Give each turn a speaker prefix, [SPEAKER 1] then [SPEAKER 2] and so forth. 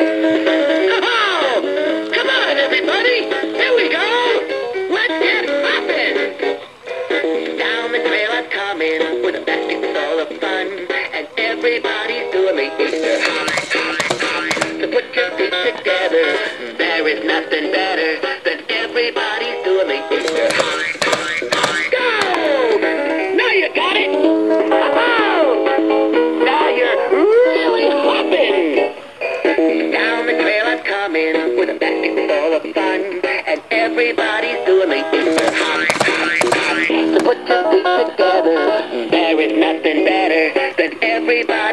[SPEAKER 1] Oh, come on, everybody. Here we go. Let's get hopping. Down the trail I'm coming with a basket full of fun, and everybody's doing the Easter hop. So put your feet together. There is nothing better than everybody's doing the Easter hop. Go! Now you got it. Oh, now you're really hopping. Down the trail I'm coming with a basket full of fun, and everybody's doing the Easter hop. So put your feet together. There is nothing better than everybody